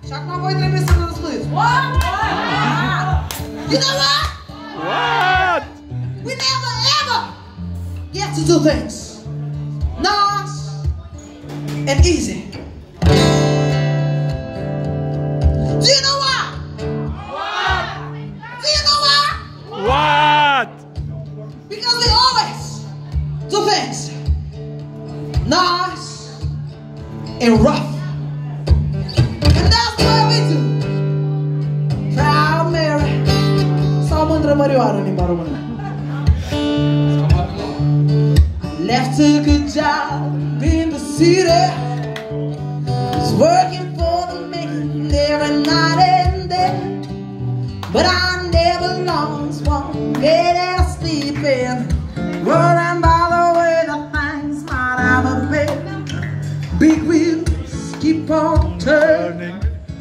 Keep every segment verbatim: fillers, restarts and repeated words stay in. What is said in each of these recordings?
Și acum voi trebuie să vă răspundeți. What? You know what? What? We never ever get to do things nice and easy. Do you know why? What? Do you know why? What? Because we always do things nice and rough. And that's what we do. Proud Mary. Sau mândră mărioară în limba română. Left a good job in the city. Was working for the man every night and day. But I never lost one minute of sleeping, worrying about the way the things might have been. Big wheels keep on turning,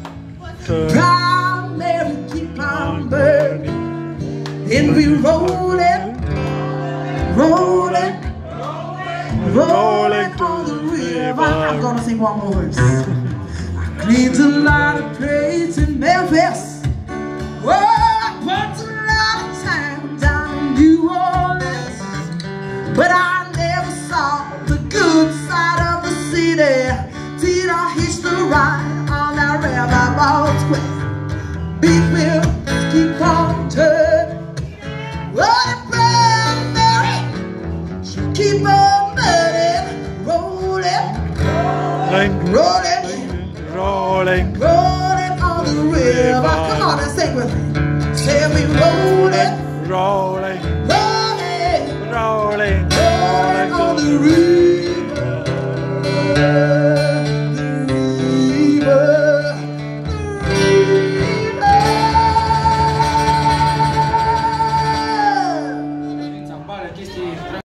proud Mary keep on burning, and we rolling, rolling, rolling on the river. I'm gonna sing one more verse. I cleaned a lot of crates in Memphis. Well, I put a lot of time down in New Orleans, but I never saw the good side of the city till I hitched the ride on that riverboat square. Big wheels keep on turning. Well, the Proud Mary, she keep on burning, rolling, rolling, Rolling, rolling on the river. Come on and sing with me. Say we rolling, rolling,